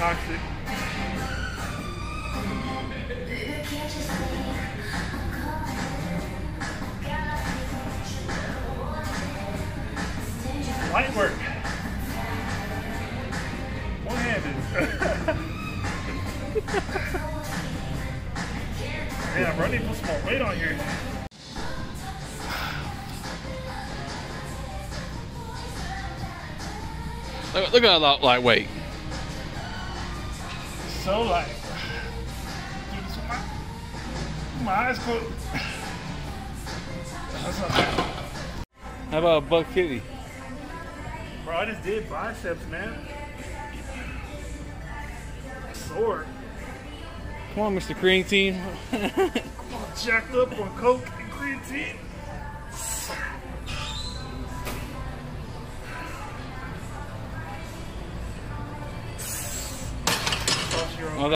toxic. Light work. One-handed. Yeah, bro, I need to put some more weight on here. Look at that lightweight. So light. Dude, this one, my eyes closed. That's not bad. How about a buck kitty? Bro, I just did biceps, man. Sore. Come on, Mr. Creatine. I'm all jacked up on coke and creatine.